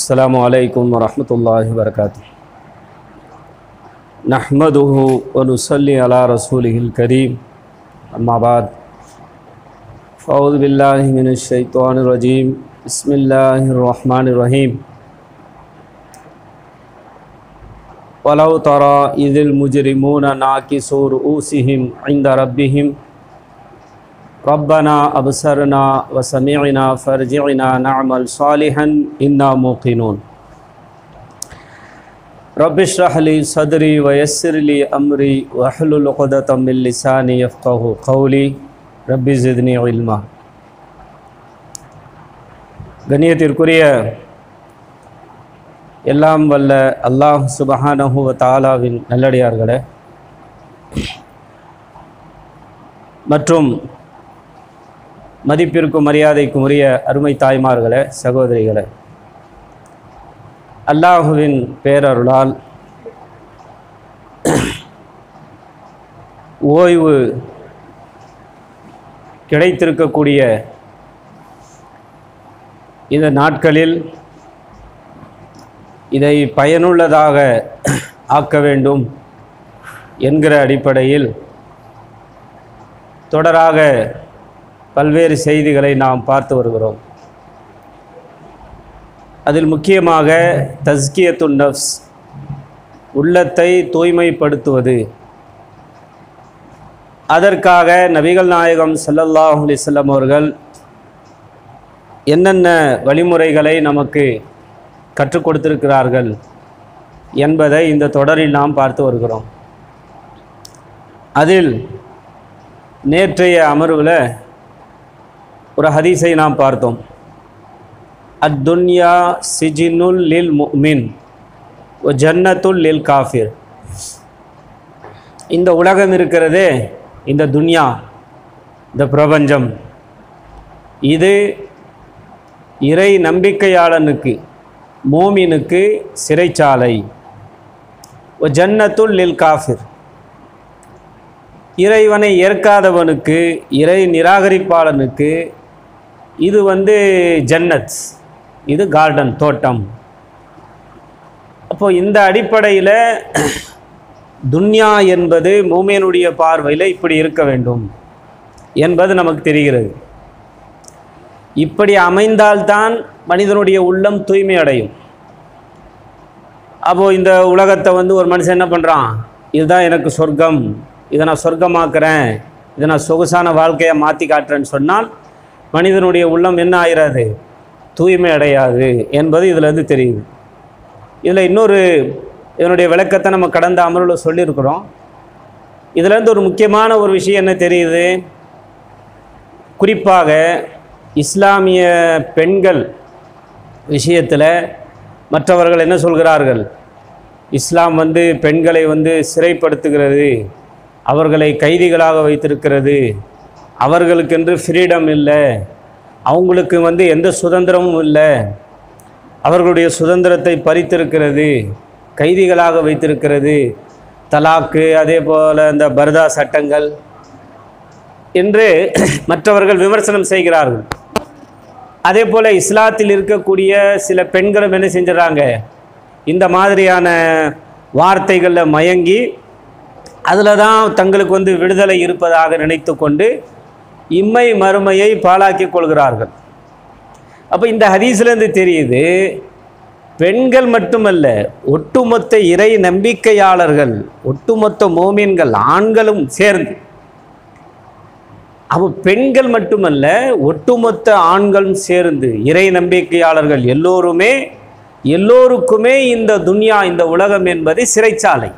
अस्सलामु अलैकुम वरहमतुल्लाहि वबरकातुह। नहमदुहु व नुसल्ली अला रसूलिहिल करीम। अम्मा बाद फ़अऊज़ु बिल्लाहि मिनश शैतानिर रजीम। बिस्मिल्लाहिर रहमानिर रहीम। वलौ तरा इज़िल मुजरिमूना नाकिसू रुऊसिहिम इंदा रब्बिहिम रब्बना अबसरना व समिअना फरजिअना नअमल सालिहन इन्ना मूक़िनून। रब्बिश्रह ली सदरी व यस्सिर ली अमरी वहलुल उक़दतम मिन लिसानी यफ़क़हू क़ौली रब्बि ज़िदनी इल्मा। கண்ணியத்திற்குரிய எல்லாம் வல்ல அல்லாஹ் சுப்ஹானஹு வ தஆலாவின் நல்லடியார்களே மற்றும் மதிப்பிற்கும் மரியாதைக்கும் உரிய அருமை தாய்மார்களே, சகோதரிகளே, அல்லாஹுவின் பேரருளால் ஓய்வு கிடைத்திருக்கக்கூடிய இந்த நாட்களில் இதை பயனுள்ளதாக ஆக்க வேண்டும் என்கிற அடிப்படையில் தொடராக பல்வேறு செய்திகளை நாம் பார்த்து வருகிறோம். அதில் முக்கியமாக தஸ்கியத்துன் நஃப்ஸ், உள்ளத்தை தூய்மைப்படுத்துவது. அதற்காக நபிகள் நாயகம் ஸல்லல்லாஹு அலைஹி வஸல்லம் அவர்கள் என்னென்ன வழிமுறைகளை நமக்கு கற்றுக் கொடுத்திருக்கிறார்கள் என்பதை இந்த தொடரில் நாம் பார்த்து வருகிறோம். அதில் நேற்றைய அமர்வில் ஒரு ஹதீஸை நாம் பார்த்தோம். அத்துன்யா சிஜினுல் லில் முஃமின் வ ஜன்னத்துல் லில் காஃபிர். இந்த உலகம் இருக்கிறதே, இந்த துன்யா, இந்த பிரபஞ்சம், இது இறை நம்பிக்கையாளனுக்கு, மூமினுக்கு சிறைச்சாலை. வ ஜன்னத்துல் லில் காஃபிர், இறைவனை ஏற்காதவனுக்கு, இறை நிராகரிப்பாளனுக்கு இது ஜன்னத், இது கார்டன், தோட்டம். அப்போது இந்த அடிப்படையில் துன்யா என்பது மூமினுடைய பார்வையில் இப்படி இருக்க வேண்டும் என்பது நமக்கு தெரிகிறது. இப்படி அமைந்தால்தான் மனிதனுடைய உள்ளம் தூய்மை அடையும். அப்போது இந்த உலகத்தை ஒரு மனுஷன் என்ன பண்ணுறான், இதுதான் எனக்கு சொர்க்கம், இதை நான் சொர்க்கமாக்குறேன், இதை நான் சொகுசான வாழ்க்கையை மாற்றி காட்டுறேன்னு சொன்னால் மனிதனுடைய உள்ளம் என்ன ஆயிராது, தூய்மை அடையாது என்பது இதிலேருந்து தெரியுது. இதில் இதனுடைய விளக்கத்தை நம்ம கடந்த அமர்வில் சொல்லியிருக்கிறோம். இதிலேருந்து ஒரு முக்கியமான ஒரு விஷயம் என்ன தெரியுது, குறிப்பாக இஸ்லாமிய பெண்கள் விஷயத்தில் மற்றவர்கள் என்ன சொல்கிறார்கள், இஸ்லாம் பெண்களை சிறைப்படுத்துகிறது, அவர்களை கைதிகளாக வைத்திருக்கிறது, அவர்களுக்கென்று ஃப்ரீடம் இல்லை, அவங்களுக்கு எந்த சுதந்திரமும் இல்லை, அவர்களுடைய சுதந்திரத்தை பறித்திருக்கிறது, கைதிகளாக வைத்திருக்கிறது, தலாக்கு, அதே போல் இந்த பர்தா சட்டங்கள் என்று மற்றவர்கள் விமர்சனம் செய்கிறார்கள். அதே போல் இஸ்லாத்தில் இருக்கக்கூடிய சில பெண்களும் என்ன செஞ்சிடறாங்க, இந்த மாதிரியான வார்த்தைகளில் மயங்கி அதில் தான் தங்களுக்கு விடுதலை இருப்பதாக நினைத்து கொண்டு இம்மை மறுமையை பாழாக்கி கொள்கிறார்கள். அப்போ இந்த ஹதீஸ்லேருந்து தெரியுது, பெண்கள் மட்டுமல்ல, ஒட்டுமொத்த இறை நம்பிக்கையாளர்கள், ஒட்டுமொத்த மோமீன்கள், ஆண்களும் சேர்ந்து, அப்போ பெண்கள் மட்டுமல்ல, ஒட்டுமொத்த ஆண்களும் சேர்ந்து, இறை நம்பிக்கையாளர்கள் எல்லோருக்குமே இந்த துன்யா, இந்த உலகம் என்பது சிறைச்சாலை.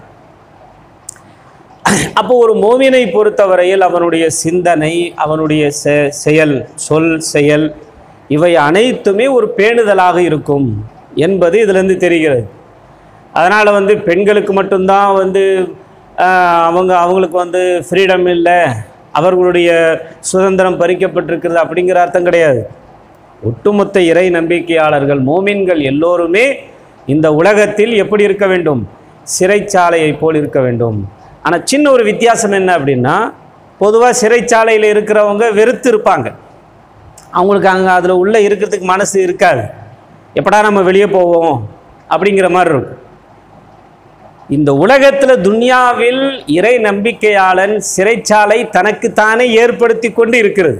அப்போ ஒரு மோமினை பொறுத்தவரையில் அவனுடைய சிந்தனை, அவனுடைய செயல் இவை அனைத்துமே ஒரு பேணுதலாக இருக்கும் என்பது இதிலிருந்து தெரிகிறது. அதனால் பெண்களுக்கு மட்டும்தான் அவங்களுக்கு ஃப்ரீடம் இல்லை, அவர்களுடைய சுதந்திரம் பறிக்கப்பட்டிருக்கிறது அப்படிங்கிற அர்த்தம் கிடையாது. ஒட்டுமொத்த இறை நம்பிக்கையாளர்கள், மோமின்கள் எல்லோருமே இந்த உலகத்தில் எப்படி இருக்க வேண்டும், சிறைச்சாலையை போல் இருக்க வேண்டும். ஆனால் சின்ன ஒரு வித்தியாசம் என்ன அப்படின்னா, பொதுவாக சிறைச்சாலையில் இருக்கிறவங்க வெறுத்து இருப்பாங்க, அவங்களுக்கு அங்கே அதில் உள்ளே இருக்கிறதுக்கு மனசு இருக்காது. எப்படா நம்ம வெளியே போவோம் அப்படிங்கிற மாதிரி இருக்கும். இந்த உலகத்தில் துன்யாவில் இறை நம்பிக்கையாளன் சிறைச்சாலை தனக்குத்தானே ஏற்படுத்தி கொண்டு இருக்கிறது.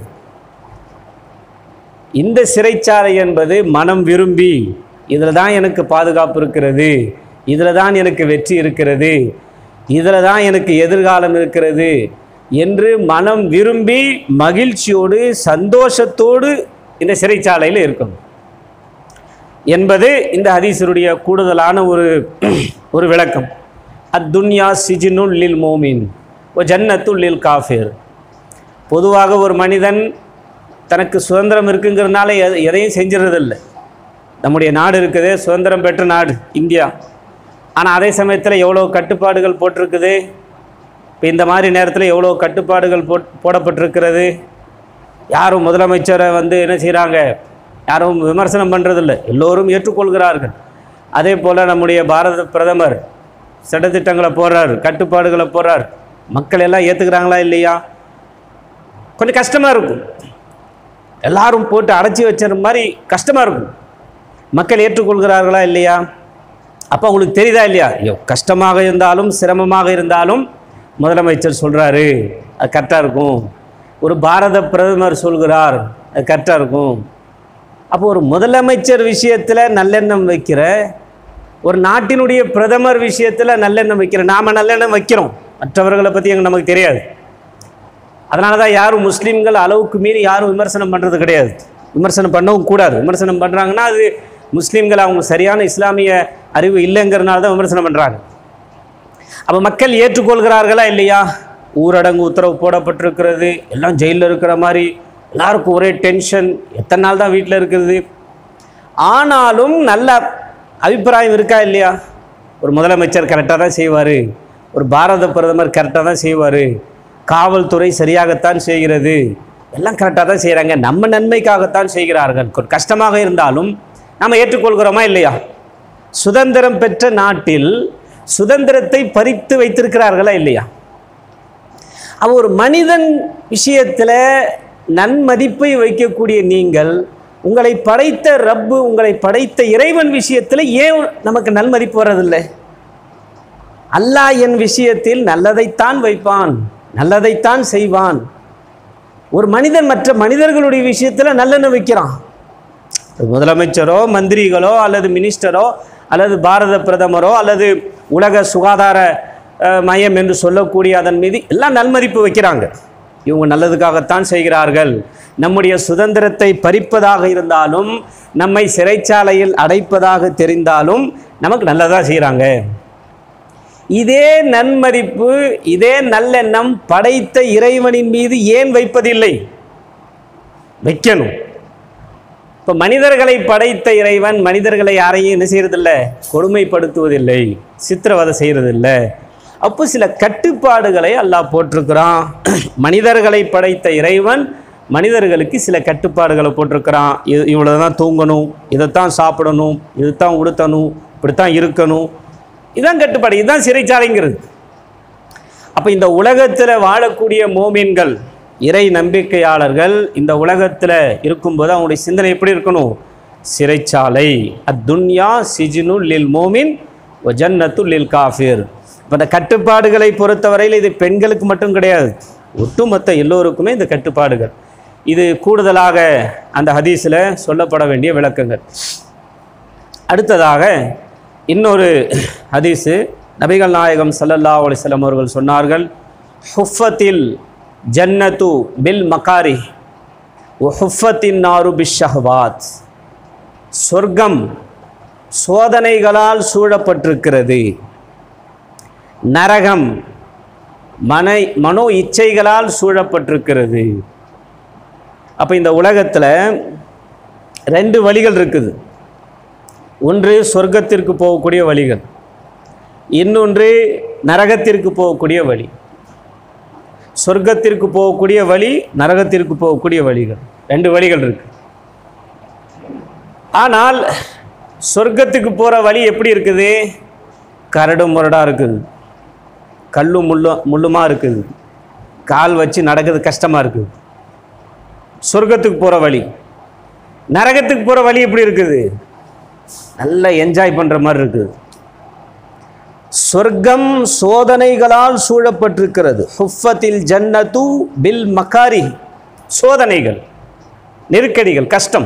இந்த சிறைச்சாலை என்பது மனம் விரும்பி, இதில் தான் எனக்கு பாதுகாப்பு இருக்கிறது, இதில் தான் எனக்கு வெற்றி இருக்கிறது, இதில் தான் எனக்கு எதிர்காலம் இருக்கிறது என்று மனம் விரும்பி மகிழ்ச்சியோடு சந்தோஷத்தோடு இந்த சிறைச்சாலையில் இருக்கணும் என்பது இந்த ஹதீஸருடைய கூடுதலான ஒரு விளக்கம். அத்துன்யா சிஜ்னுல் லில் மோமின் வ ஜன்னத்துல் லில் காஃபிர். பொதுவாக ஒரு மனிதன் தனக்கு சுதந்திரம் இருக்குங்கிறதுனால எதையும் செஞ்சிடறதில்லை. நம்முடைய நாடு இருக்குது, சுதந்திரம் பெற்ற நாடு இந்தியா. ஆனால் அதே சமயத்தில் எவ்வளோ கட்டுப்பாடுகள் போட்டிருக்குது. இப்போ இந்த மாதிரி நேரத்தில் எவ்வளோ கட்டுப்பாடுகள் போடப்பட்டிருக்கிறது. யாரும் முதலமைச்சரை என்ன செய்கிறாங்க, யாரும் விமர்சனம் பண்ணுறதில்லை, எல்லோரும் ஏற்றுக்கொள்கிறார்கள். அதே போல் நம்முடைய பாரத பிரதமர் சட்டத்திட்டங்களை போடுறார், கட்டுப்பாடுகளை போடுறார். மக்கள் எல்லாம் ஏற்றுக்கிறாங்களா இல்லையா? கொஞ்சம் கஷ்டமாக இருக்கும். எல்லாரும் போட்டு அடைச்சி வச்ச மாதிரி கஷ்டமாக இருக்கும். மக்கள் ஏற்றுக்கொள்கிறார்களா இல்லையா? அப்போ உங்களுக்கு தெரியுதா இல்லையா? கஷ்டமாக இருந்தாலும் சிரமமாக இருந்தாலும் முதலமைச்சர் சொல்கிறாரு, அது கரெக்டாக இருக்கும். ஒரு பாரத பிரதமர் சொல்கிறார், அது கரெக்டாக இருக்கும். அப்போ ஒரு முதலமைச்சர் விஷயத்தில் நல்லெண்ணம் வைக்கிற, ஒரு நாட்டினுடைய பிரதமர் விஷயத்தில் நல்லெண்ணம் வைக்கிற, நாம் நல்லெண்ணம் வைக்கிறோம், மற்றவர்களை பற்றி நமக்கு தெரியாது. அதனால தான் யாரும் முஸ்லீம்கள் அளவுக்கு மீறி யாரும் விமர்சனம் பண்ணுறது கிடையாது. விமர்சனம் பண்ணவும் கூடாது. விமர்சனம் பண்ணுறாங்கன்னா அது முஸ்லீம்கள் அவங்க சரியான இஸ்லாமிய அறிவு இல்லைங்கிறனால தான் விமர்சனம் பண்ணுறாங்க. அப்போ மக்கள் ஏற்றுக்கொள்கிறார்களா இல்லையா? ஊரடங்கு உத்தரவு போடப்பட்டிருக்கிறது, எல்லாம் ஜெயிலில் இருக்கிற மாதிரி, எல்லாருக்கும் ஒரே டென்ஷன், எத்தனை நாள் தான் வீட்டில் இருக்கிறது. ஆனாலும் நல்ல அபிப்பிராயம் இருக்கா இல்லையா? ஒரு முதலமைச்சர் கரெக்டாக தான் செய்வார், ஒரு பாரத பிரதமர் கரெக்டாக தான் செய்வார், காவல்துறை சரியாகத்தான் செய்கிறது, எல்லாம் கரெக்டாக தான் செய்கிறாங்க, நம்ம நன்மைக்காகத்தான் செய்கிறார்கள். கஷ்டமாக இருந்தாலும் நாம் ஏற்றுக்கொள்கிறோமா இல்லையா? சுதந்திரம் பெற்ற நாட்டில் சுதந்திரத்தை பறித்து வைத்திருக்கிறார்களா இல்லையா? அவ ஒரு மனிதன் விஷயத்தில் நன்மதிப்பை வைக்கக்கூடிய நீங்கள், உங்களை படைத்த ரப்பு, உங்களை படைத்த இறைவன் விஷயத்தில் ஏன் நமக்கு நன்மதிப்பு வர்றதில்லை? அல்லாஹ் என் விஷயத்தில் நல்லதைத்தான் வைப்பான், நல்லதைத்தான் செய்வான். ஒரு மனிதன் மற்ற மனிதர்களுடைய விஷயத்தில் நல்லெண்ணம் வைக்கிறான். முதலமைச்சரோ மந்திரிகளோ அல்லது மினிஸ்டரோ அல்லது பாரத பிரதமரோ அல்லது உலக சுகாதார மையம் என்று சொல்லக்கூடிய அதன் மீது எல்லாம் நன்மதிப்பு வைக்கிறாங்க. இவங்க நல்லதுக்காகத்தான் செய்கிறார்கள். நம்முடைய சுதந்திரத்தை பறிப்பதாக இருந்தாலும், நம்மை சிறைச்சாலையில் அடைப்பதாக தெரிந்தாலும் நமக்கு நல்லதாக செய்கிறாங்க. இதே நன்மதிப்பு, இதே நல்லெண்ணம் படைத்த இறைவனின் மீது ஏன் வைப்பதில்லை? வைக்கணும். இப்போ மனிதர்களை படைத்த இறைவன் மனிதர்களை யாரையும் என்ன செய்யறதில்லை, கொடுமைப்படுத்துவதில்லை, சித்திரவதை செய்யறதில்லை. அப்போ சில கட்டுப்பாடுகளை அல்லாஹ் போட்டிருக்கிறான். மனிதர்களை படைத்த இறைவன் மனிதர்களுக்கு சில கட்டுப்பாடுகளை போட்டிருக்கிறான். இவ்வளோ தான் தூங்கணும், இதைத்தான் சாப்பிடணும், இதுதான் உடுத்தணும், இப்படித்தான் இருக்கணும், இதுதான் கட்டுப்பாடு, இதுதான் சிறைச்சாலைங்கிறது. அப்போ இந்த உலகத்தில் வாழக்கூடிய மோமீன்கள், இறை நம்பிக்கையாளர்கள் இந்த உலகத்தில் இருக்கும்போது அவங்களுடைய சிந்தனை எப்படி இருக்கணும்? சிறைச்சாலை. அத்துன்யா சிஜ்னுல் லில் மோமின் வ ஜன்னத்துல் லில் காஃபிர். இப்போ இந்த கட்டுப்பாடுகளை பொறுத்தவரையில் இது பெண்களுக்கு மட்டும் கிடையாது, ஒட்டுமொத்த எல்லோருக்குமே இந்த கட்டுப்பாடுகள். இது கூடுதலாக அந்த ஹதீஸில் சொல்லப்பட வேண்டிய விளக்கங்கள். அடுத்ததாக இன்னொரு ஹதீஸு, நபிகள் நாயகம் ஸல்லல்லாஹு அலைஹி வஸல்லம் அவர்கள் சொன்னார்கள், ஹுஃபத்தில் ஜன்னத்து பில் மகாரி வ ஹுஃபத்தின் நாரு பிஷ் ஷஹவாத். சொர்க்கம் சோதனைகளால் சூழப்பட்டிருக்கிறது, நரகம் மனோ இச்சைகளால் சூழப்பட்டிருக்கிறது. அப்போ இந்த உலகத்தில் ரெண்டு வழிகள் இருக்குது. ஒன்று சொர்க்கத்திற்கு போகக்கூடிய வழிகள், இன்னொன்று நரகத்திற்கு போகக்கூடிய வழி. சொர்க்கத்திற்கு போகக்கூடிய வழி, நரகத்திற்கு போகக்கூடிய வழிகள், ரெண்டு வழிகள் இருக்கு. ஆனால் சொர்க்கத்துக்கு போகிற வழி எப்படி இருக்குது? கரடு முரடாக இருக்குது, கல்லும் முள்ளுமா இருக்குது, கால் வச்சு நடக்கிறது கஷ்டமாக இருக்குது சொர்க்கத்துக்கு போகிற வழி. நரகத்துக்கு போகிற வழி எப்படி இருக்குது? நல்லா என்ஜாய் பண்ணுற மாதிரி இருக்குது. சொர்க்கம் சோதனைகளால் சூழப்பட்டிருக்கிறது. ஹுஃபத்தில் ஜன்னத்து பில் மக்காரி, சோதனைகள், நெருக்கடிகள், கஷ்டம்.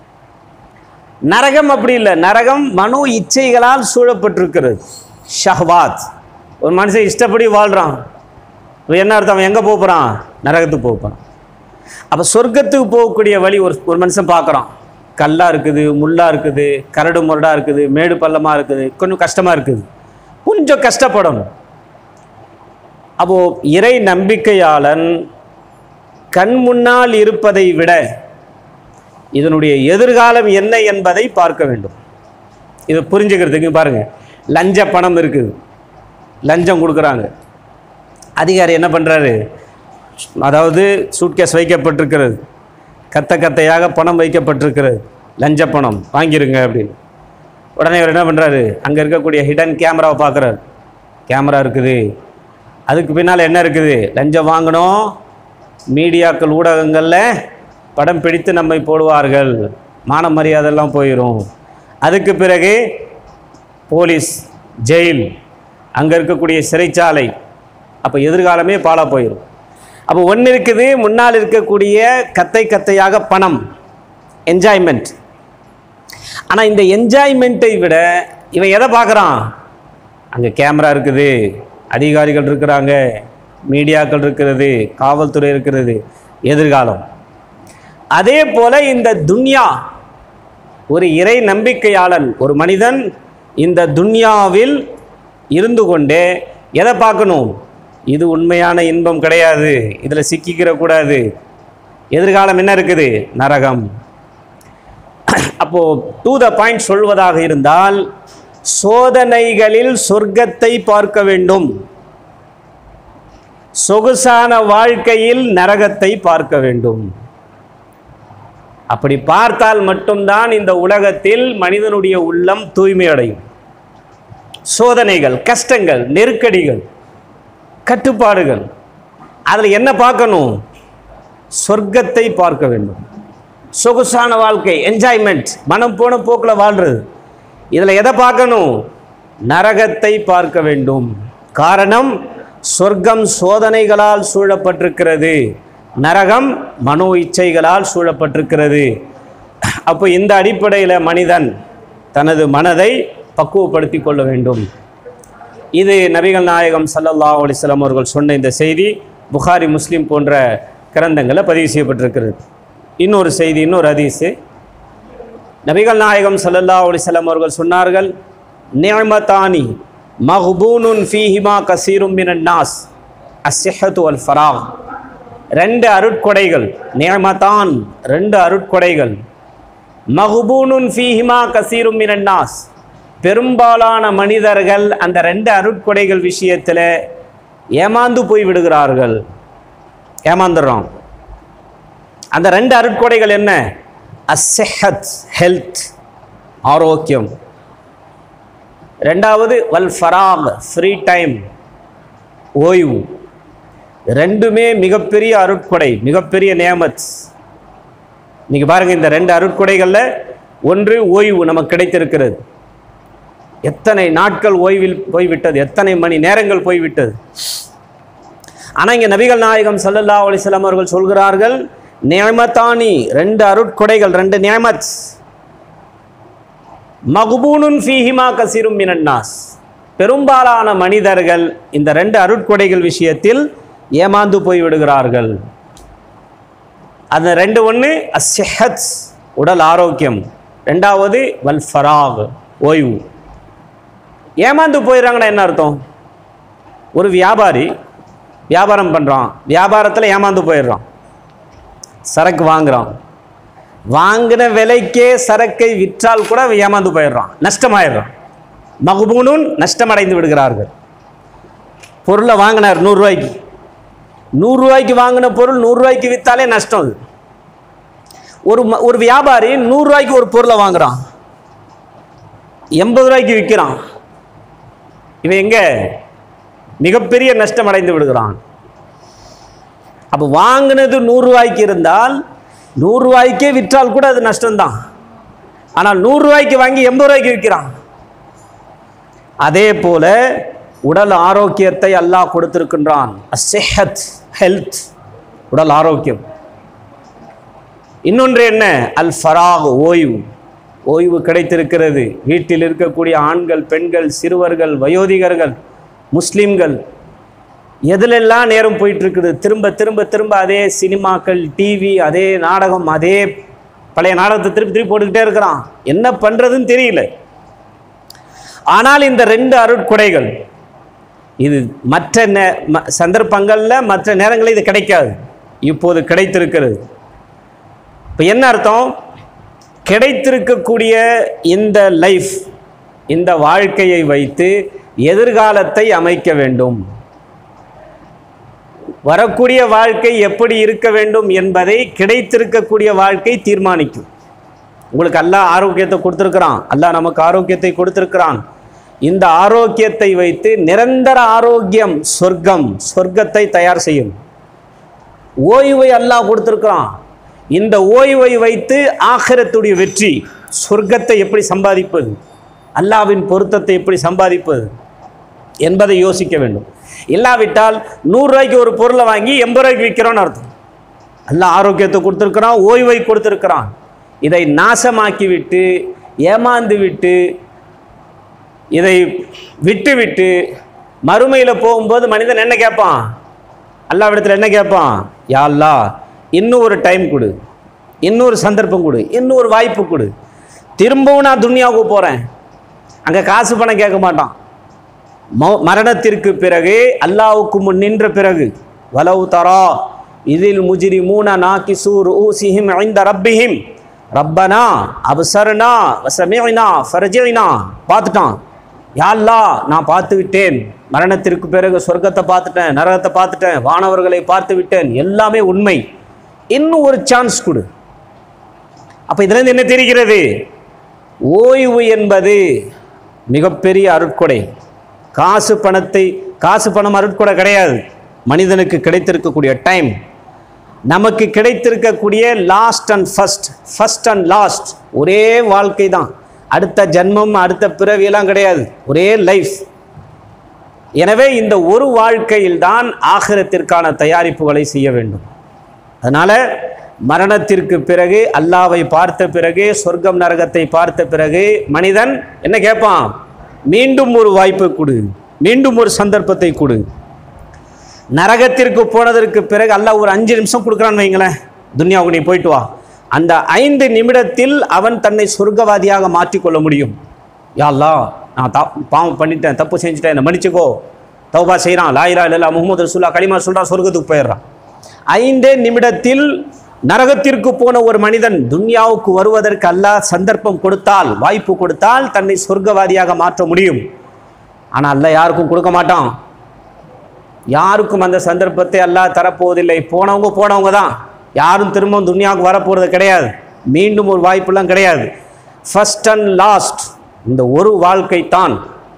நரகம் அப்படி இல்லை, நரகம் மனோ இச்சைகளால் சூழப்பட்டிருக்கிறது. ஷஹ்வாத், ஒரு மனுஷன் இஷ்டப்படி வாழ்கிறான், என்ன அர்த்தம்? எங்கே போகிறான்? நரகத்துக்கு போகிறான். அப்போ சொர்க்கத்துக்கு போகக்கூடிய வழி ஒரு மனுஷன் பார்க்குறான், கல்லாக இருக்குது, முள்ளாக இருக்குது, கரடு முரடாக இருக்குது, மேடு பள்ளமாக இருக்குது, கொஞ்சம் கஷ்டமாக இருக்குது, கொஞ்சம் கஷ்டப்படணும். அப்போது இறை நம்பிக்கையாளன் கண் முன்னால் இருப்பதை விட இதனுடைய எதிர்காலம் என்ன என்பதை பார்க்க வேண்டும். இதை புரிஞ்சுக்கிறதுக்கு பாருங்கள், லஞ்ச பணம் இருக்குது, லஞ்சம் கொடுக்குறாங்க. அதிகாரி என்ன பண்ணுறாரு? அதாவது சூட்கேஸ் வைக்கப்பட்டிருக்கிறது, கத்தையாக பணம் வைக்கப்பட்டிருக்கிறது, லஞ்ச பணம் வாங்கிருங்க அப்படின்னு. உடனே அவர் என்ன பண்ணுறாரு? அங்கே இருக்கக்கூடிய ஹிடன் கேமராவை பார்க்குறாரு. கேமரா இருக்குது, அதுக்கு பின்னால் என்ன இருக்குது? லஞ்சம் வாங்கணும், மீடியாக்கள் ஊடகங்களில் படம் பிடித்து நம்மை போடுவார்கள், மான மரியாதையெல்லாம் போயிடும். அதுக்கு பிறகு போலீஸ், ஜெயில், அங்கே இருக்கக்கூடிய சிறைச்சாலை. அப்போ எதிர்காலமே பாழாக போயிடும். அப்போ ஒன்று இருக்குது, முன்னால் இருக்கக்கூடிய கத்தையாக பணம், என்ஜாய்மெண்ட். ஆனால் இந்த என்ஜாய்மெண்ட்டை விட இவன் எதை பார்க்குறான்? அங்கே கேமரா இருக்குது, அதிகாரிகள் இருக்கிறாங்க, மீடியாக்கள் இருக்கிறது, காவல்துறை இருக்கிறது, எதிர்காலம். அதே போல இந்த துன்யா, ஒரு இறை நம்பிக்கையாளன், ஒரு மனிதன் இந்த துன்யாவில் இருந்து கொண்டே எதை பார்க்கணும்? இது உண்மையான இன்பம் கிடையாது, இதில் சிக்கிக்கிற கூடாது, எதிர்காலம் என்ன இருக்குது? நரகம். அப்போது டு த பாயிண்ட் சொல்வதாக இருந்தால், சோதனைகளில் சொர்க்கத்தை பார்க்க வேண்டும், சொகுசான வாழ்க்கையில் நரகத்தை பார்க்க வேண்டும். அப்படி பார்த்தால் மட்டும்தான் இந்த உலகத்தில் மனிதனுடைய உள்ளம் தூய்மை அடையும். சோதனைகள், கஷ்டங்கள், நெருக்கடிகள், கட்டுப்பாடுகள், அதில் என்ன பார்க்கணும்? சொர்க்கத்தை பார்க்க வேண்டும். சொகுசான வாழ்க்கை, என்ஜாய்மெண்ட், மனம் போன போக்கில் வாழ்றது, இதில் எதை பார்க்கணும்? நரகத்தை பார்க்க வேண்டும். காரணம், சொர்க்கம் சோதனைகளால் சூழப்பட்டிருக்கிறது, நரகம் மனோ இச்சைகளால் சூழப்பட்டிருக்கிறது. அப்போ இந்த அடிப்படையில் மனிதன் தனது மனதை பக்குவப்படுத்தி கொள்ள வேண்டும். இது நபிகள் நாயகம் ஸல்லல்லாஹு அலைஹி வஸல்லம் அவர்கள் சொன்ன இந்த செய்தி புகாரி, முஸ்லிம் போன்ற கிரந்தங்களில் பதிவு செய்யப்பட்டிருக்கிறது. இன்னொரு செய்தி, இன்னொரு ஹதீஸ், நபிகள் நாயகம் ஸல்லல்லாஹு அலைஹி வஸல்லம் அவர்கள் சொன்னார்கள், நிஅமதானி மக்பூனுன் ஃபீஹிமா கஸீரும் மினன் நாஸ் அஸ்ஸிஹத்து வல் ஃபராக். ரெண்டு அருட்கொடைகள், நிஅமதான், ரெண்டு அருட்கொடைகள். மக்பூனுன் ஃபீஹிமா கஸீரும் மினன் நாஸ், பெரும்பாலான மனிதர்கள் அந்த ரெண்டு அருட்கொடைகள் விஷயத்தில் ஏமாந்து போய் விடுகிறார்கள், ஏமாந்துடுறோம். அந்த ரெண்டு அருட்கொடைகள் என்ன? அஸ்ஸிஹத், ஹெல்த், ஆரோக்கியம். ரெண்டாவது வல் ஃபராக், ஃப்ரீ டைம், ஓய்வு. ரெண்டுமே மிகப்பெரிய அருட்கொடை, மிகப்பெரிய நியமத். இன்னைக்கு பாருங்கள், இந்த ரெண்டு அருட்கொடைகளில் ஒன்று ஓய்வு நமக்கு கிடைத்திருக்கிறது. எத்தனை நாட்கள் ஓய்வில் போய்விட்டது, எத்தனை மணி நேரங்கள் போய்விட்டது. ஆனால் இங்கே நபிகள் நாயகம் ஸல்லல்லாஹு அலைஹி வஸல்லம் அவர்கள் சொல்கிறார்கள், நிஅமதானி, ரெண்டு அருட்கொடைகள், ரெண்டு நியமத், மக்பூனுன் ஃபீஹிமா கஸீரும் மினன் நாஸ், பெரும்பாலான மனிதர்கள் இந்த ரெண்டு அருட்கொடைகள் விஷயத்தில் ஏமாந்து போய்விடுகிறார்கள். அந்த ரெண்டு, ஒன்று அஸ்ஸிஹத், உடல் ஆரோக்கியம், ரெண்டாவது வல் ஃபராக், ஓய்வு. ஏமாந்து போயிடுறாங்கன்னா என்ன அர்த்தம்? ஒரு வியாபாரி வியாபாரம் பண்ணுறான், வியாபாரத்தில் ஏமாந்து போயிடுறான், சரக்கு வாங்குறான், வாங்கின விலைக்கே சரக்கை விற்றால் கூட ஏமாந்து போயிடுறான், நஷ்டமாயிடுறான். மக்பூனுன், நஷ்டமடைந்து விடுகிறார்கள். பொருளை வாங்கினார் 100 ரூபாய்க்கு, 100 ரூபாய்க்கு வாங்கின பொருள் 100 ரூபாய்க்கு விற்றாலே நஷ்டம். ஒரு வியாபாரி 100 ரூபாய்க்கு ஒரு பொருளை வாங்குறான், 80 ரூபாய்க்கு விற்கிறான். இவன் எங்க மிகப்பெரிய நஷ்டம் அடைந்து விடுகிறான். அப்போ வாங்கினது 100 ரூபாய்க்கு இருந்தால் 100 ரூபாய்க்கே விற்றால் கூட அது நஷ்டம்தான். ஆனால் 100 ரூபாய்க்கு வாங்கி 80 ரூபாய்க்கு விற்கிறான். அதே போல உடல் ஆரோக்கியத்தை அல்லாஹ் கொடுத்திருக்கின்றான். அஸ்ஸிஹத், ஹெல்த், உடல் ஆரோக்கியம். இன்னொன்று என்ன? அல் ஃபராக், ஓய்வு. ஓய்வு கிடைத்திருக்கிறது. வீட்டில் இருக்கக்கூடிய ஆண்கள், பெண்கள், சிறுவர்கள், வயோதிகர்கள், முஸ்லிம்கள் எதிலெல்லாம் நேரம் போயிட்டு இருக்குது. திரும்ப திரும்ப திரும்ப அதே சினிமாக்கள், டிவி, அதே நாடகம், அதே பழைய நாடகத்தை திருப்பி திருப்பி போட்டுக்கிட்டே இருக்கிறான். என்ன பண்ணுறதுன்னு தெரியல. ஆனால் இந்த 2 அருட்கொடைகள் இது மற்ற சந்தர்ப்பங்களில், மற்ற நேரங்களில் இது கிடைக்காது. இப்போது கிடைத்திருக்கிறது. இப்போ என்ன அர்த்தம்? கிடைத்திருக்கக்கூடிய இந்த லைஃப், இந்த வாழ்க்கையை வைத்து எதிர்காலத்தை அமைக்க வேண்டும். வரக்கூடிய வாழ்க்கை எப்படி இருக்க வேண்டும் என்பதை கிடைத்திருக்கக்கூடிய வாழ்க்கை தீர்மானிக்கும். உங்களுக்கு அல்லாஹ் ஆரோக்கியத்தை கொடுத்திருக்கிறான். அல்லாஹ் நமக்கு ஆரோக்கியத்தை கொடுத்திருக்கிறான். இந்த ஆரோக்கியத்தை வைத்து நிரந்தர ஆரோக்கியம், சொர்க்கத்தை தயார் செய்யும். ஓய்வை அல்லாஹ் கொடுத்திருக்கிறான். இந்த ஓய்வை வைத்து ஆখিরাத்துடைய வெற்றி, சொர்க்கத்தை எப்படி சம்பாதிப்பது, அல்லாஹ்வின் பொருத்தத்தை எப்படி சம்பாதிப்பது என்பதை யோசிக்க வேண்டும். இல்லாவிட்டால் 100 ரூபாய்க்கு ஒரு பொருளை வாங்கி 80 ரூபாய்க்கு விற்கிறோன்னு அர்த்தம். அல்லாஹ் ஆரோக்கியத்தை கொடுத்திருக்கிறான், ஓய்வை கொடுத்திருக்கிறான். இதை நாசமாக்கி விட்டு, ஏமாந்து விட்டு, இதை விட்டு விட்டு மறுமையில் போகும்போது மனிதன் என்ன கேட்பான்? அல்லாஹ்விடத்தில் என்ன கேட்பான்? யா அல்லாஹ், இன்னும் ஒரு டைம் கொடு, இன்னொரு சந்தர்ப்பம் கொடு, இன்னொரு வாய்ப்பு கொடு. திரும்பவும் நான் துன்யாவுக்கு போகிறேன். அங்கே காசு பணம் கேட்க மாட்டான். மரணத்திற்கு பிறகு, அல்லாஹ்வுக்கு முன் நின்ற பிறகு, வலவு தரா இதில் முஜ்ரிமூன நாகிசூ ரூஸிஹிம் இன்த ரப்பிஹிம் ரப்பனா அப்ஸர்னா வஸமிஅனா ஃபர்ஜினா. பார்த்துட்டான். யா அல்லாஹ், நான் பார்த்து விட்டேன். மரணத்திற்கு பிறகு சொர்க்கத்தை பார்த்துட்டேன், நரகத்தை பார்த்துட்டேன், வானவர்களை பார்த்து விட்டேன், எல்லாமே உண்மை. இன்னும் ஒரு சான்ஸ் கொடு. அப்போ இதிலிருந்து என்ன தெரிகிறது? ஓய்வு என்பது மிகப்பெரிய அருட்கொடை. காசு பணம் அருட்கொடை கிடையாது. மனிதனுக்கு கிடைத்திருக்கக்கூடிய டைம், நமக்கு கிடைத்திருக்கக்கூடிய last and first and last ஒரே வாழ்க்கை தான். அடுத்த ஜன்மம், அடுத்த பிறவியெல்லாம் கிடையாது. ஒரே லைஃப். எனவே இந்த ஒரு வாழ்க்கையில் தான் ஆখিরাத்திற்கான தயாரிப்புகளை செய்ய வேண்டும். அதனால் மரணத்திற்கு பிறகு, அல்லாஹ்வை பார்த்த பிறகு, சொர்க்கம் நரகத்தை பார்த்த பிறகு மனிதன் என்ன கேட்பான்? மீண்டும் ஒரு வாய்ப்பை கொடு, மீண்டும் ஒரு சந்தர்ப்பத்தை கொடு. நரகத்திற்கு போனதற்கு பிறகு அல்லாஹ் ஒரு 5 நிமிஷம் கொடுக்குறான்னு வைங்களேன், துன்யாவுக்கு நீ போயிட்டு வா. அந்த 5 நிமிடத்தில் அவன் தன்னை சொர்க்கவாதியாக மாற்றிக்கொள்ள முடியும். யா அல்லாஹ், நான் பாவம் பண்ணிட்டேன், தப்பு செஞ்சுட்டேன், என்னை மன்னிச்சுக்கோ. தௌபா செய்கிறான், லா இலாஹா இல்லல்லாஹ் முஹம்மது ரசூலுல்லாஹ் கலிமா சொல்கிறான், சொர்க்கத்துக்கு போயிடுறான். 5 நிமிடத்தில் நரகத்திற்கு போன ஒரு மனிதன் துன்யாவுக்கு வருவதற்கு அல்லாஹ் சந்தர்ப்பம் கொடுத்தால், வாய்ப்பு கொடுத்தால் தன்னை சொர்க்கவாதியாக மாற்ற முடியும். ஆனால் அல்லாஹ் யாருக்கும் கொடுக்க மாட்டான். யாருக்கும் அந்த சந்தர்ப்பத்தை அல்லாஹ் தரப்போவதில்லை. போனவங்க தான். யாரும் திரும்பவும் துன்யாவுக்கு வரப்போகிறது கிடையாது. மீண்டும் ஒரு வாய்ப்புலாம் கிடையாது. ஃபர்ஸ்ட் அண்ட் லாஸ்ட் இந்த ஒரு வாழ்க்கை தான்.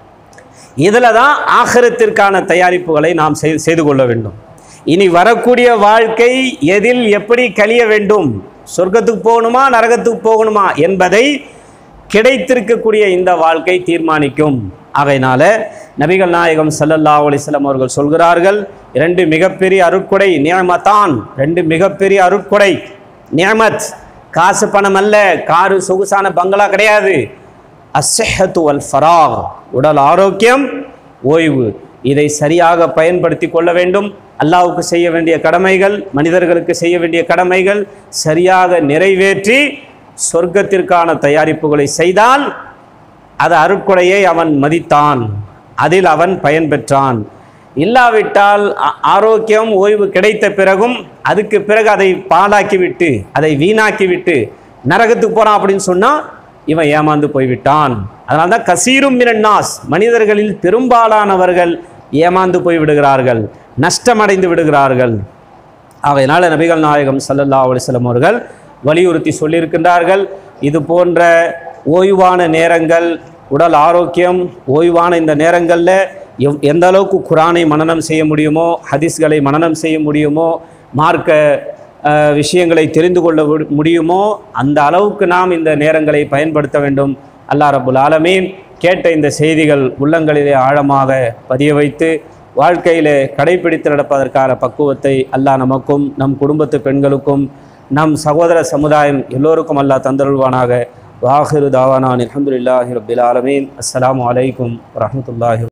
இதில் தான் ஆখিরাத்திற்கான தயாரிப்புகளை நாம் செய்து கொள்ள வேண்டும். இனி வரக்கூடிய வாழ்க்கை எதில் எப்படி கழிய வேண்டும், சொர்க்கத்துக்கு போகணுமா நரகத்துக்கு போகணுமா என்பதை கிடைத்திருக்கக்கூடிய இந்த வாழ்க்கை தீர்மானிக்கும். ஆகையினால நபிகள் நாயகம் ஸல்லல்லாஹு அலைஹி வஸல்லம் அவர்கள் சொல்கிறார்கள், 2 மிகப்பெரிய அருட்கொடை நிஅமத்தான். 2 மிகப்பெரிய அருட்கொடை. நிஅமத் காசு பணம் அல்ல, காரு சொகுசான பங்களா கிடையாது. அஸ்ஸஹத்து வல் ஃபராக், உடல் ஆரோக்கியம், ஓய்வு. இதை சரியாக பயன்படுத்தி கொள்ள வேண்டும். அல்லாஹ்வுக்கு செய்ய வேண்டிய கடமைகள், மனிதர்களுக்கு செய்ய வேண்டிய கடமைகள் சரியாக நிறைவேற்றி சொர்க்கத்திற்கான தயாரிப்புகளை செய்தால் அது அருட்கொடையை அவன் மதித்தான், அதில் அவன் பயன் பெற்றான். இல்லாவிட்டால் ஆரோக்கியம், ஓய்வு கிடைத்த பிறகும் அதுக்கு பிறகு அதை பாழாக்கிவிட்டு, அதை வீணாக்கிவிட்டு நரகத்துக்கு போகிறான் அப்படின்னு சொன்னால் இவன் ஏமாந்து போய்விட்டான். அதனால தான் கசீரும் மினன் நாஸ், மனிதர்களில் பெரும்பாலானவர்கள் ஏமாந்து போய் விடுகிறார்கள், நஷ்டமடைந்து விடுகிறார்கள். ஆகையினால் நபிகள் நாயகம் ஸல்லல்லாஹு அலைஹி வஸல்லம் அவர்கள் வலியுறுத்தி சொல்லியிருக்கின்றார்கள், இது போன்ற ஓய்வான நேரங்கள், உடல் ஆரோக்கியம், ஓய்வான இந்த நேரங்களில் எந்த அளவுக்கு குர்ஆனை மனனம் செய்ய முடியுமோ, ஹதீஸ்களை மனனம் செய்ய முடியுமோ, மார்க்க விஷயங்களை தெரிந்து கொள்ள முடியுமோ அந்த அளவுக்கு நாம் இந்த நேரங்களை பயன்படுத்த வேண்டும். அல்லாஹ் ரப்புல் ஆலமீன் கேட்ட இந்த செய்திகள் உள்ளங்களிலே ஆழமாக பதிய வைத்து வாழ்க்கையிலே கடைபிடித்து நடப்பதற்கான பக்குவத்தை அல்லாஹ் நமக்கும் நம் குடும்பத்து பெண்களுக்கும் நம் சகோதர சமுதாயம் எல்லோருக்கும் அல்லாஹ் தந்தருள்வானாக. வாஹிரு தாவானா அல்ஹம்துலில்லாஹி ரப்பில் ஆலமீன். அஸ்ஸலாமு அலைக்கும் வரஹ்மத்துல்லாஹி.